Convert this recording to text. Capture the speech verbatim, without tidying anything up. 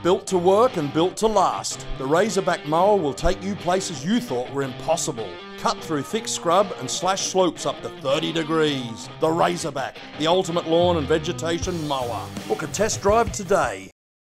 Built to work and built to last, the Razorback mower will take you places you thought were impossible. Cut through thick scrub and slash slopes up to thirty degrees. The Razorback, the ultimate lawn and vegetation mower. Book a test drive today.